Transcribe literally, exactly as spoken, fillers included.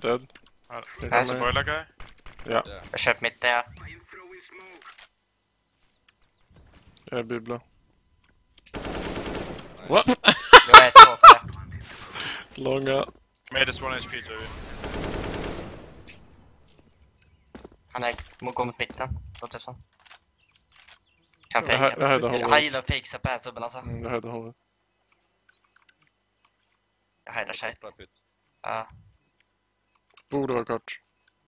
Dead. That's a boiler guy. Ja. Jag köper mitt där. Jag är bibbla. Nice. What? Jag är två för det. Långa. Made is one H P to you. Han är går mot mitten. Låter det som. Kan Jag hö- jag hörde fejka. hovet. Han gillar fejksa på här subben alltså. Mm, jag hörde hovet. Jag hejdar sig. Bra pytt. Ja. Borde vara kort.